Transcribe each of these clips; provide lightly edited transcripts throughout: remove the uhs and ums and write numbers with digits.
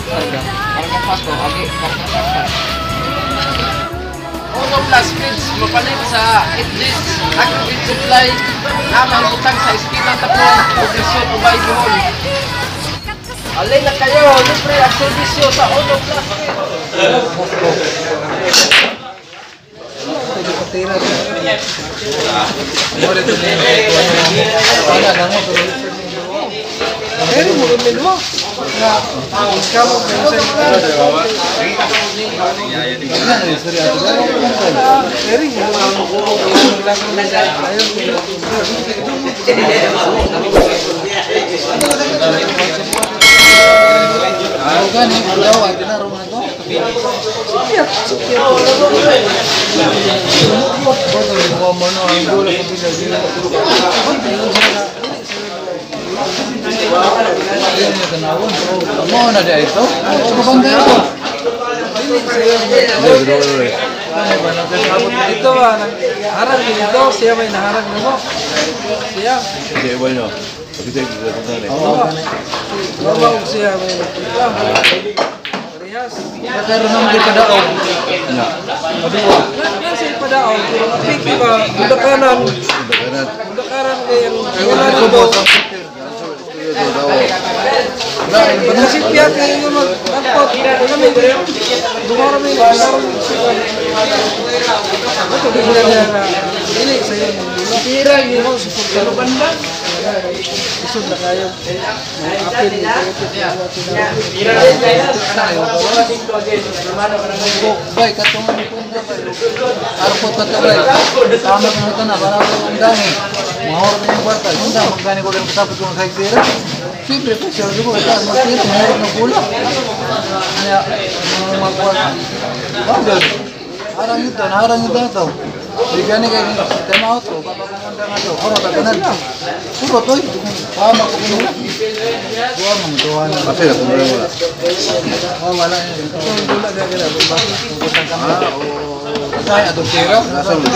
Karga pato, agi, karga pato. Uno plus feeds, mapalit sa Idris Aggregate Supply, namang utang sa Esquina Tapon, Progresyon, Ubay, Bohol. Alay na kayo, libre ang servisyo sa Uno plus feeds. Pero mo rin mo. Kamu mau ada itu? Bukan itu. Itu harang dito, siya may naharang mo. Siya. Hindi ba nyo? Tapi saya bisa tentang ini. Bawa siya may Riyas. Nagkaroon naman kayo padaon. Nga. Madua. Nasa padaon. Piki ba? Budakanan. Budakaran kaya wala dito. Pagkasip piat yung mag-angkot. Kami, dumara may ito din na dili sa'yo tira yun mo supportero banda isod na kayo apil bay katungan ni punta bay arpot ka bay tama ko ito na para ang dami mahor na yung kwarta yung dami magkani ko lang kasapit kong kaitira siyempre pa siya ko ito magkira mahor na pula kaya mga kwarta bagay harang ito ito bigyan ni kayo tema ito papagumanda nga ito kuro taganan kuro to pama ko kinula buwan mo tuwan kasi na kung wala wala yun wala gagala butang kami kaya ito tira nasa mo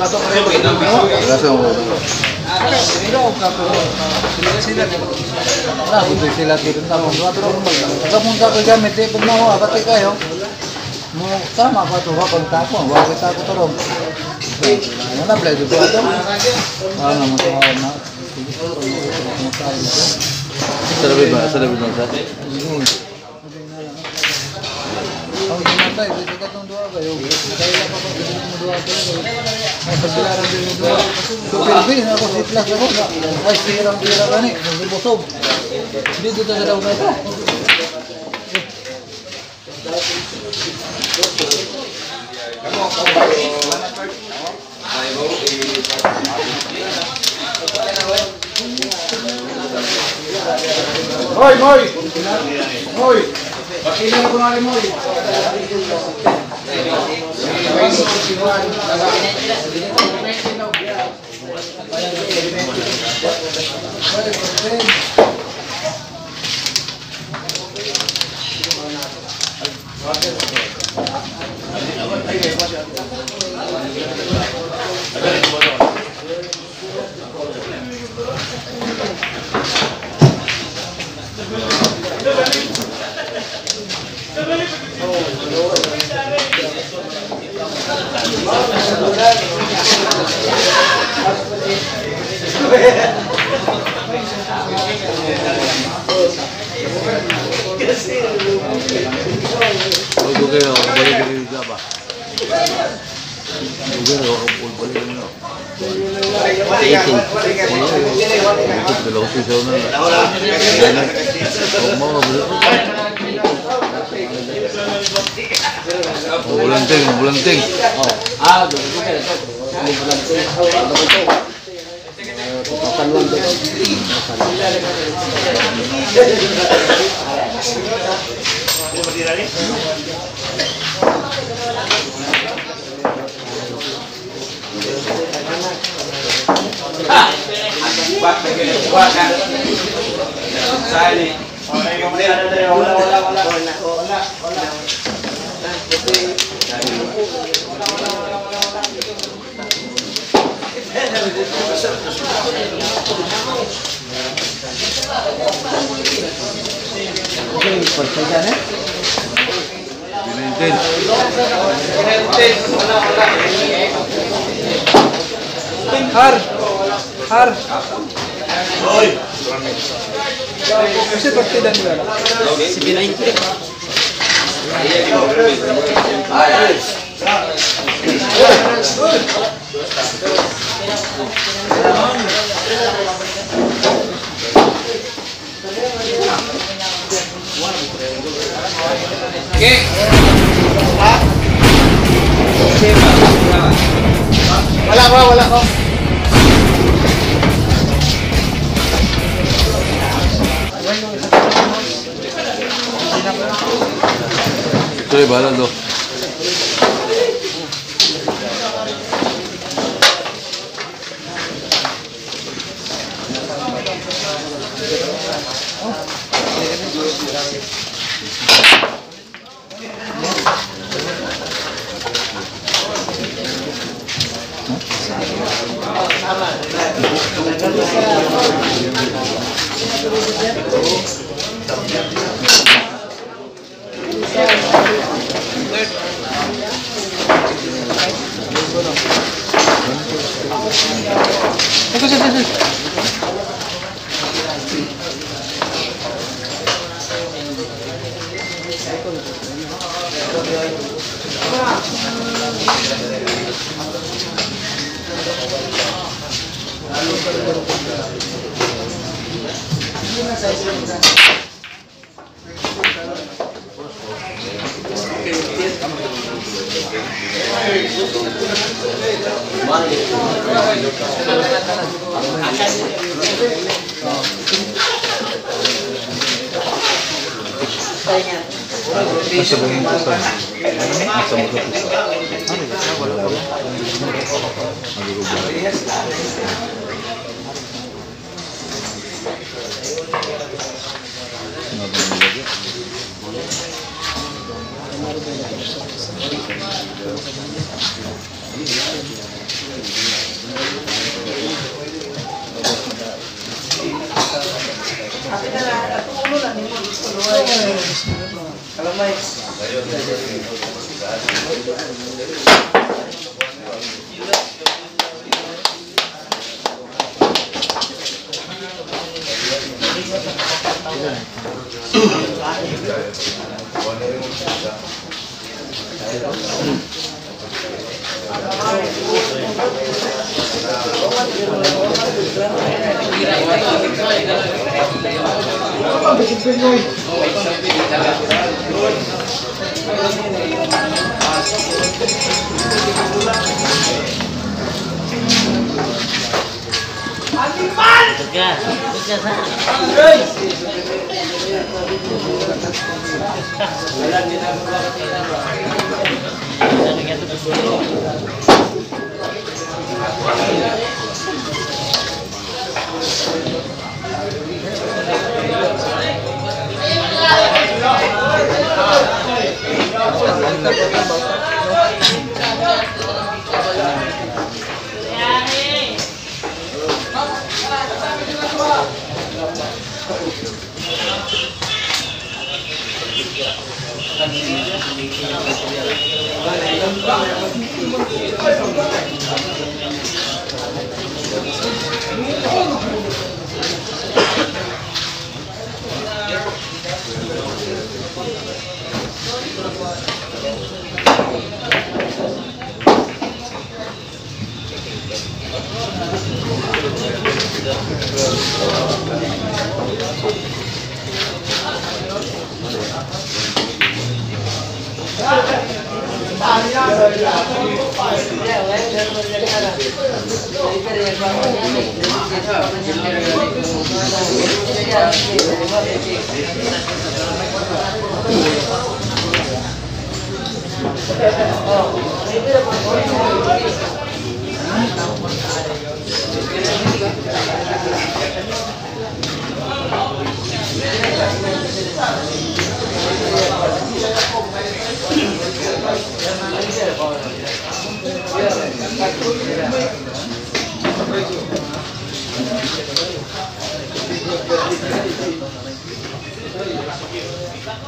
sila dito tapos kapunta ko gamit eh pag nawa pati kayo mo sama pa to kapag tapo wag kita ko to wala blay dito ato ano mo to na Sarap ba sa oh matay dito ka tong duwa kayo kaya pa pa dito duwa kayo ay pagbilaran din duwa pero ako sitlas ako ay sirang tira gani busog dito ta daw na ito Moy, moy. Moy. Pakilin ko na rin moy. Bulanting. Oh. Ah, doon ko kaya ito. Bulanting. Ano ito? Papaluan doon. Okay, pagsagan eh. Binentin. Har. Kasi partida nila. Si Binentin. Wala ko. Ito bahala do. Nasa bangin ko sa nasa mga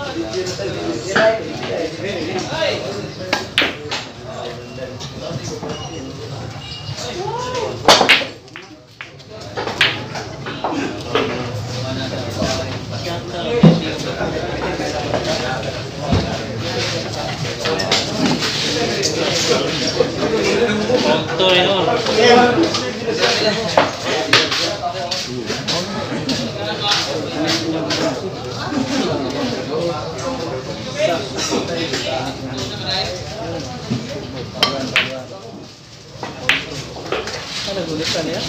Ada gulitan ya.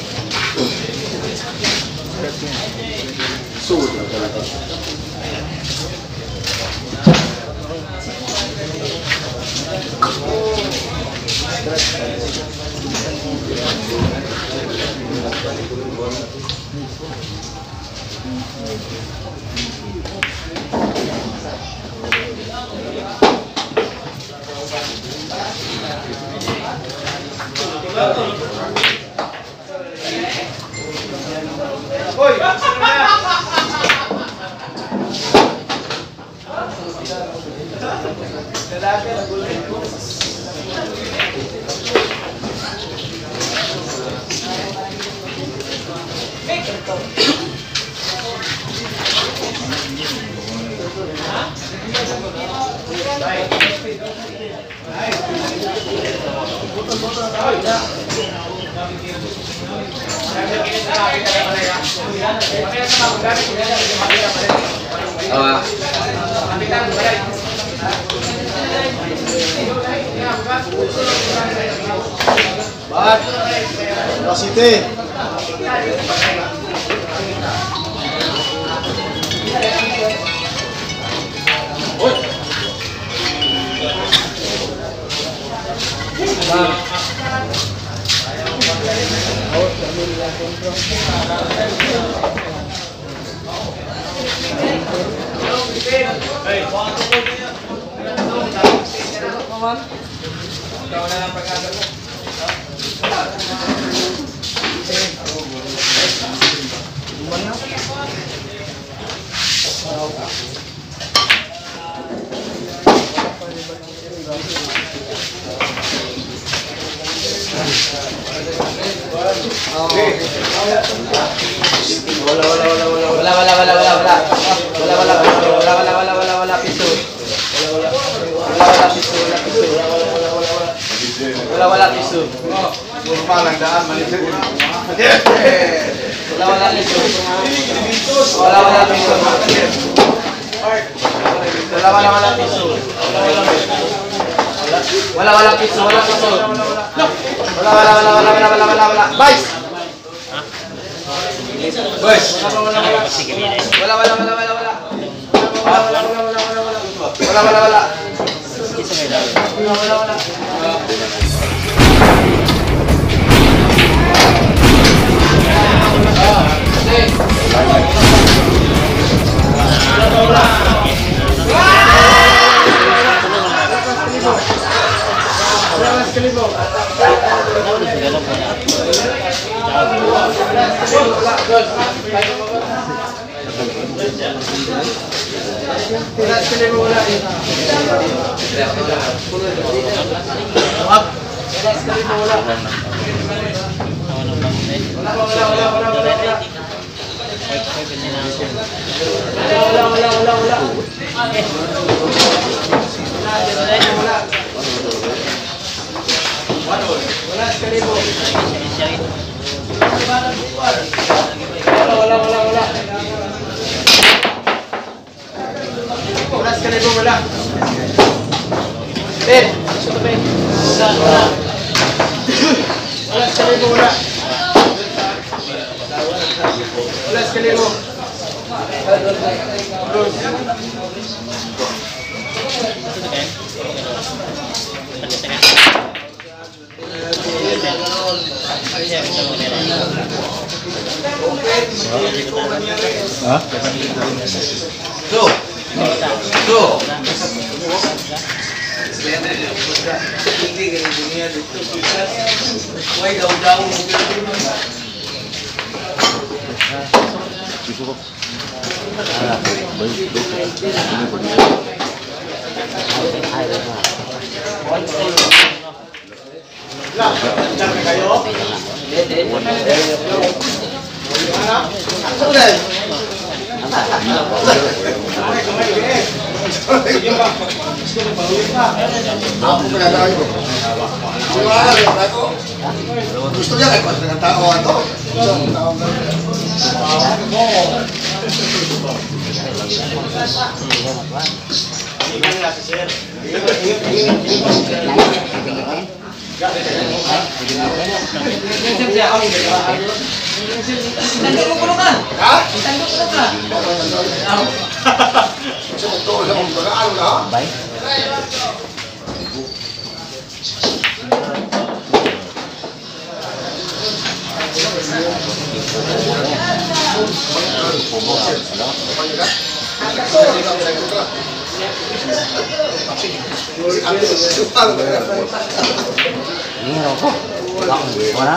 Wasite. Wala piso. Palang daan manisip. Wala piso. Wala piso. Wala piso. Wala piso. Wala. Vice. Boys. Wala. Cukup. Gusto niya kahit dengan tao ato. Ini rokok. Mana?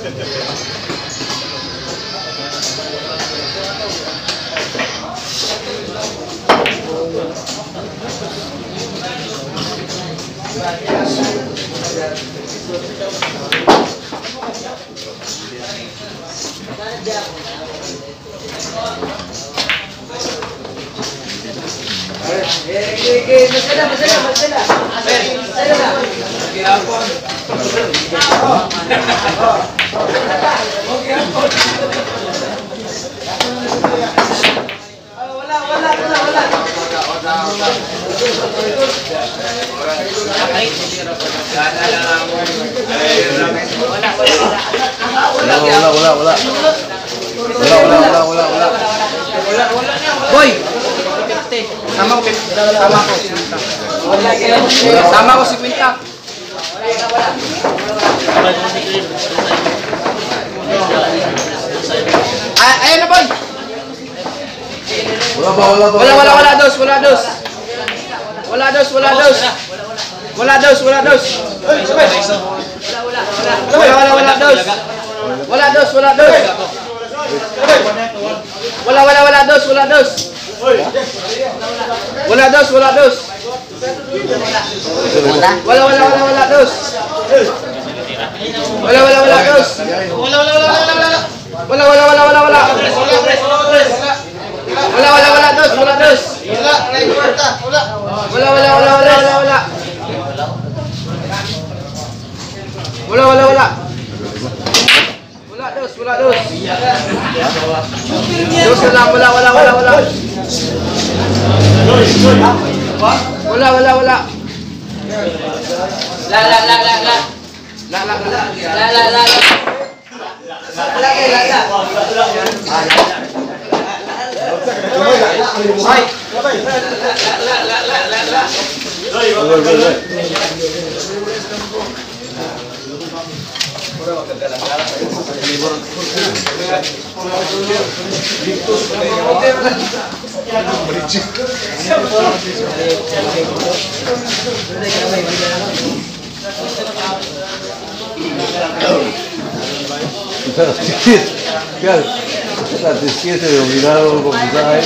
Boy, sama ko, sama ko si Quinta. Ayan na boy. Wala dos. Wala dos. Wala dos. Wala dos. Wala dos. Wala dos. Wala dos. Wala dos. Wala dos. Wala dos. Wala dos. Wala dos. Wala dos. Wala dos. Wala dos. Wala dos. Wala dos. Dos lang, wala. Wala. Fíjate, siete de olvidado como sabes.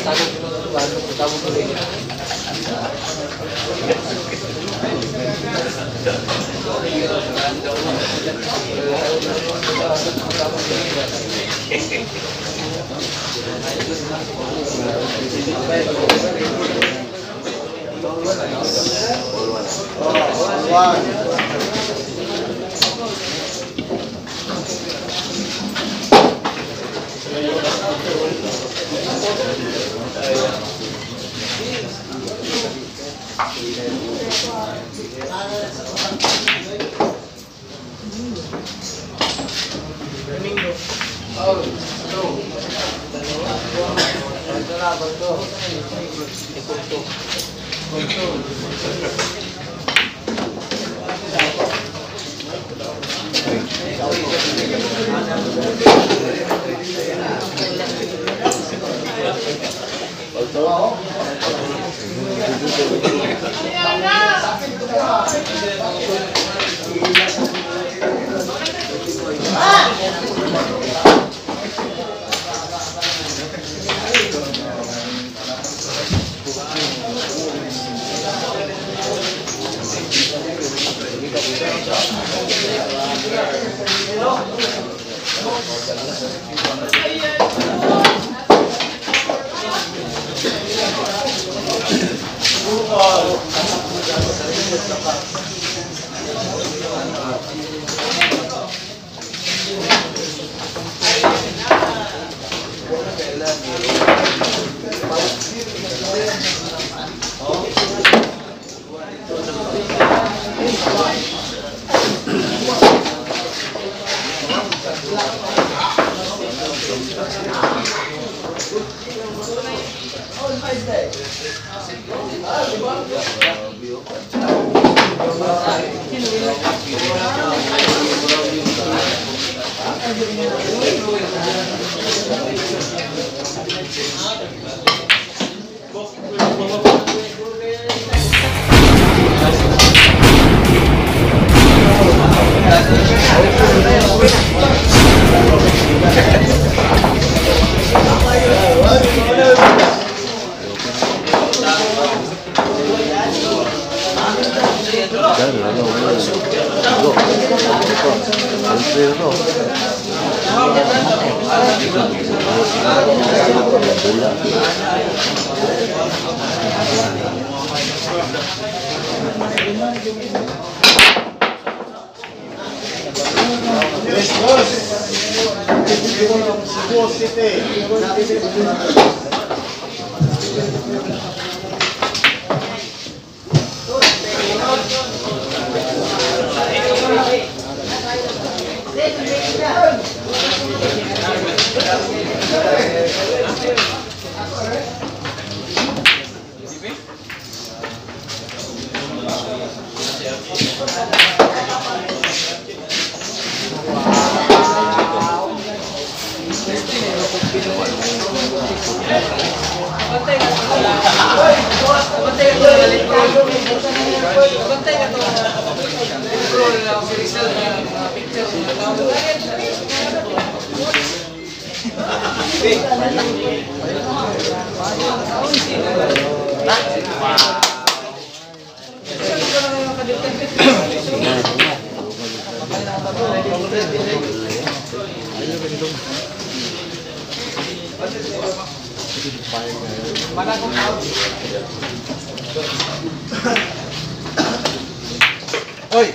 Oi.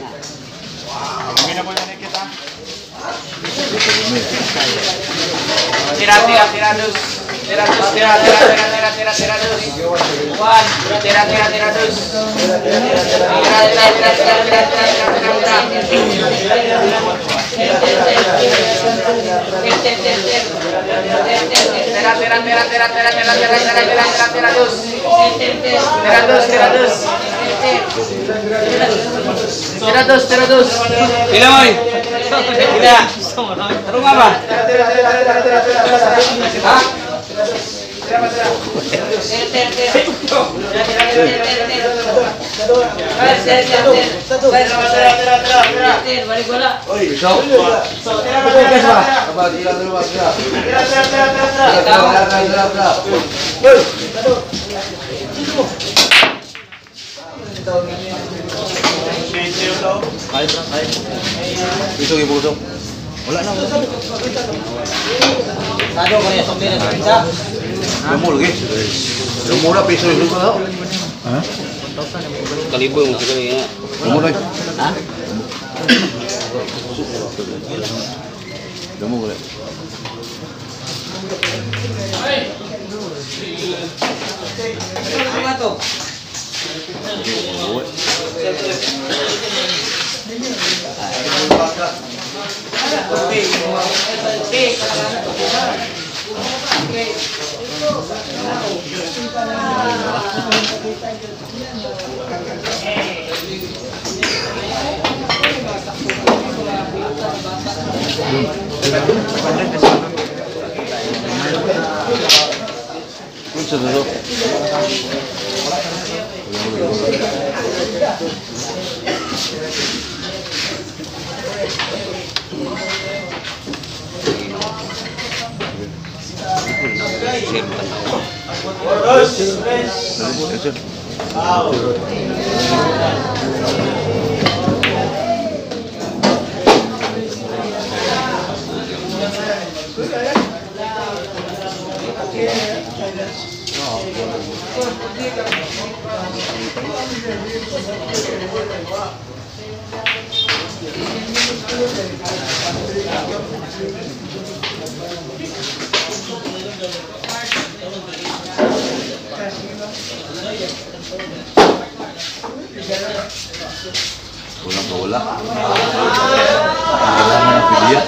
Gawin na po yan kita. Tira-tira-tira-dus. Tira-dus, tira-tira-tira-tira-tira-dus. Juan, tira-tira-tira-dus. Tira-tira-tira-tira-tira-tira-tira-tira-dus. Tira-dus, tira-dus. Tira-dus. Pila mo eh. Pila. Tarong nga ba? Ha? Tira. Pisok ibu pisok. Wala na. Sado ko niya sumili sa pizza. Kamu lagi. Kamu dah pisok itu kau. Hah? Kalibo yung sekali ya. Kamu lagi. Ha? Kamu boleh. Apa tuh? Duduk. Ulang bola. Anggaran biliar.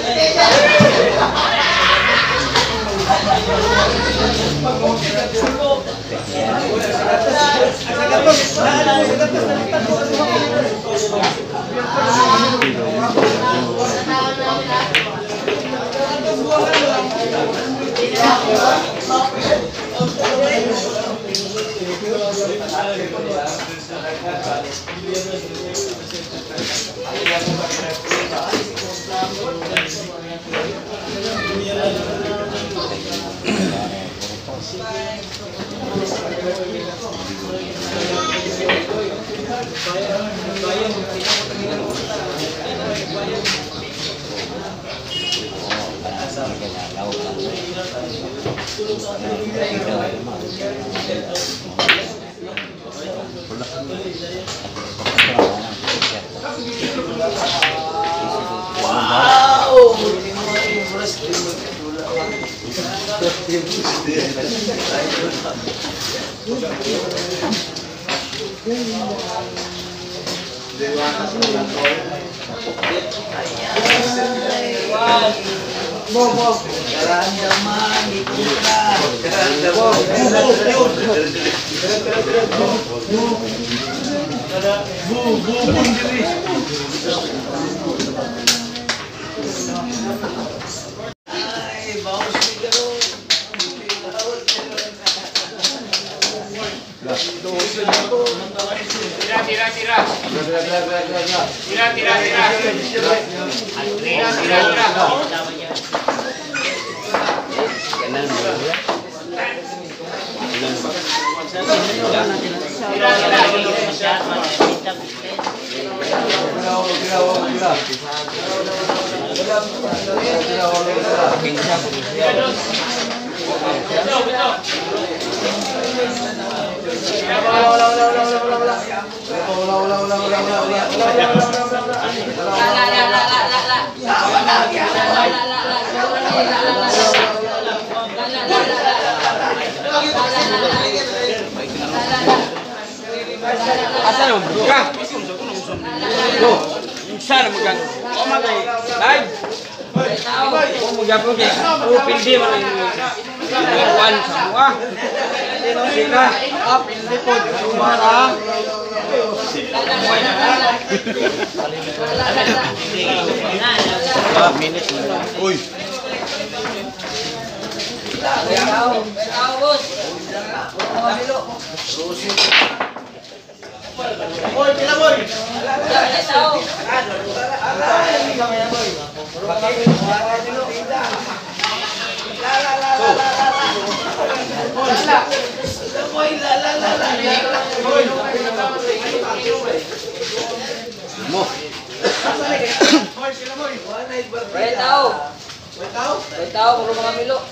Asa mo buka? Lo, sana mo kan. O magay. Live. O mo gapo ke. O pildi man ang wan semua. Sika, pildi po sumara. Minutes. Uy. Tahu perlu mengambil lo.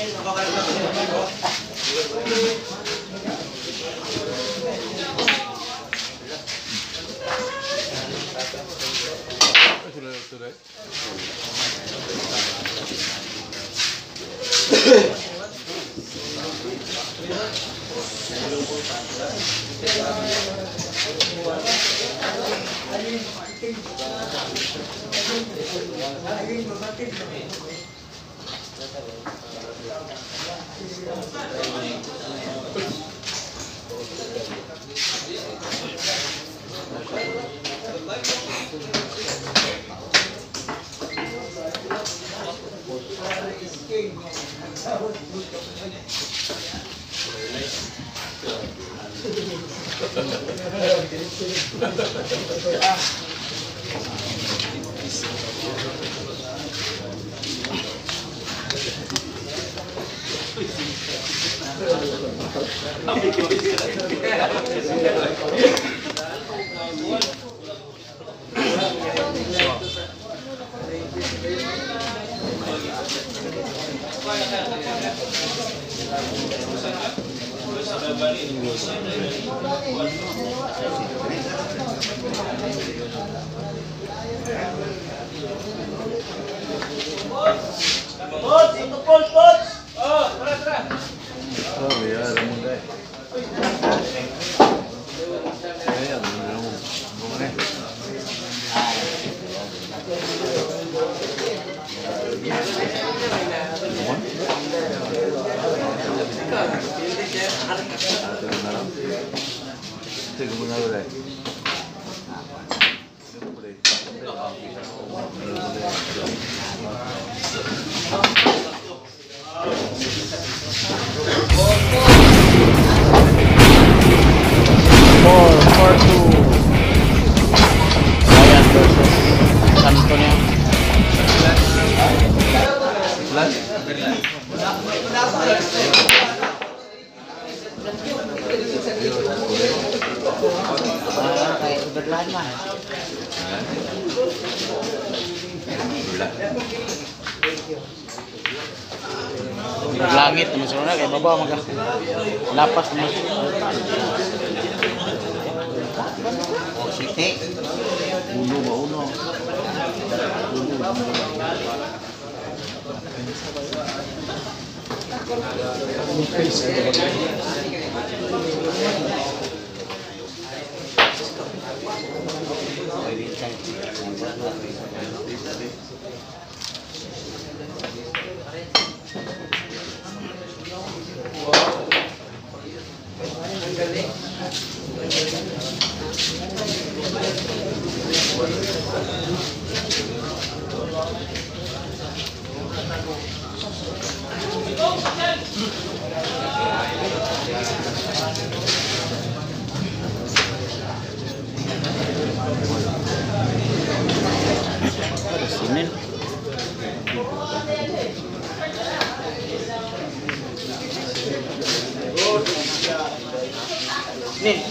Langit naman sunod kay baba maga. Lapas naman. Oh, siti. Uno ba uno? Sinin. Nin.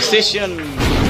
Station.